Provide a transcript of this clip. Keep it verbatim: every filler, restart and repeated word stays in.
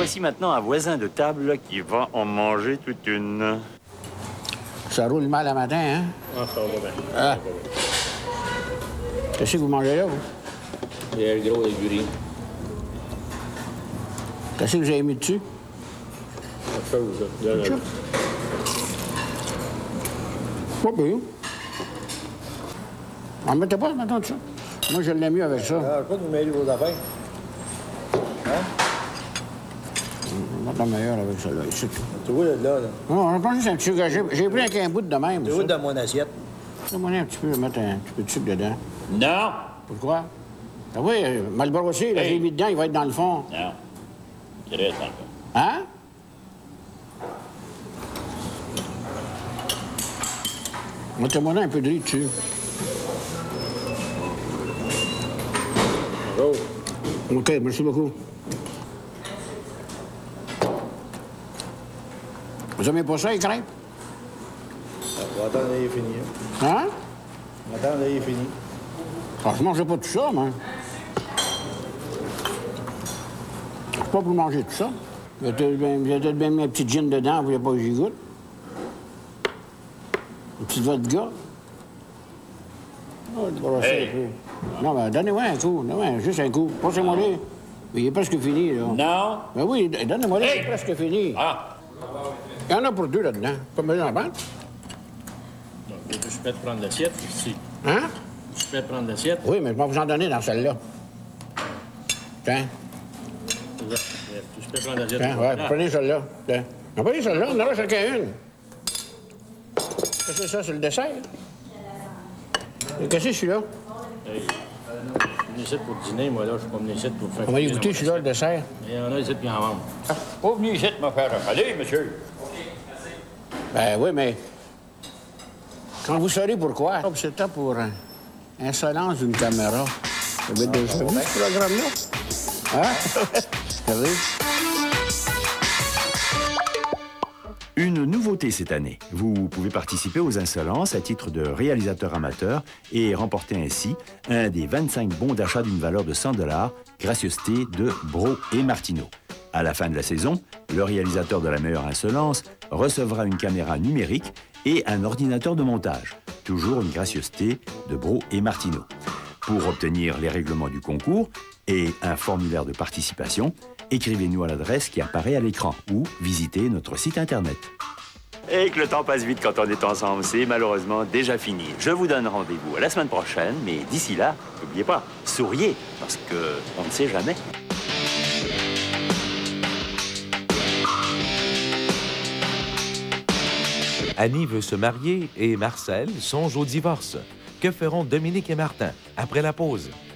voici maintenant un voisin de table qui va en manger toute une. Ça roule mal le matin, hein? Ah, ça va bien. Ah. Qu'est-ce que vous mangez là, vous? Des ailes gros avec du riz. Qu'est-ce que vous avez mis dessus? Autre chose, là. Autre chose? Pas pire. En mettez pas, maintenant, de ça. Moi, je l'aime mieux avec ça. Ah, pas de vous mêler vos affaires. Hein? On va être meilleur avec ça, là, ici. Tu vois, là, là. Non, on a pas juste un petit sucre. J'ai j'ai pris un qu'un bout de même. Tu vois dans mon assiette. Donne-moi un petit peu, mettre un petit peu de sucre dedans. Non! Pourquoi? Ah oui, mal brossé, là, Hey. j'ai mis dedans, il va être dans le fond. Non. C'est reste encore. Hein? Mettez-moi là un peu de riz dessus. Oh. OK, merci beaucoup. Vous aimez pas ça, les crêpes? On va attendre, là, il est fini. Hein? Hein? On va attendre, là, il est fini. Ah, je mangeais pas tout ça, moi. Je suis pas pour manger tout ça. Il y a peut-être bien, il y a peut-être bien mis un petit gin dedans, vous voulez pas que j'y goûte? Une petite vodka. Oh, le brosser Hey. un peu. Non, ben, donnez-moi un coup. Donnez-moi juste un coup. Passez-moi là. Il est presque fini, là. Non? Ben oui, donnez-moi là, Hey. c'est presque fini. Ah! Il y en a pour deux là-dedans. Pas besoin d'en prendre. Donc, je suis prêt de prendre l'assiette ici. Hein? Je suis prêt de prendre l'assiette. Oui, mais je vais vous en donner dans celle-là. Tiens, Je suis prêt de prendre l'assiette. tiens, ouais, Ah. prenez celle-là. Tiens. Non, prenez celle-là, on en a chacun une. Qu'est-ce que c'est ça, c'est le dessert? Et qu'est-ce que c'est celui-là? Hey. Je suis venu ici pour dîner, moi, là. Je suis pas venu ici pour faire... On va y goûter celui-là, le dessert. Il y en a ici qui en vendent. Pas venu ici de me faire avaler, monsieur. Ben oui, mais quand vous saurez pourquoi, c'était pour euh, insolence d'une caméra. Vous avez déjà vu ce programme-là? Hein? Regardez. Une nouveauté cette année. Vous pouvez participer aux Insolences à titre de réalisateur amateur et remporter ainsi un des vingt-cinq bons d'achat d'une valeur de cent dollars, gracieuseté de Brault et Martineau. À la fin de la saison, le réalisateur de la meilleure insolence recevra une caméra numérique et un ordinateur de montage. Toujours une gracieuseté de Brault et Martineau. Pour obtenir les règlements du concours et un formulaire de participation, écrivez-nous à l'adresse qui apparaît à l'écran ou visitez notre site Internet. Et que le temps passe vite quand on est ensemble, c'est malheureusement déjà fini. Je vous donne rendez-vous à la semaine prochaine, mais d'ici là, n'oubliez pas, souriez, parce qu'on ne sait jamais. Annie veut se marier et Marcel songe au divorce. Que feront Dominique et Martin après la pause?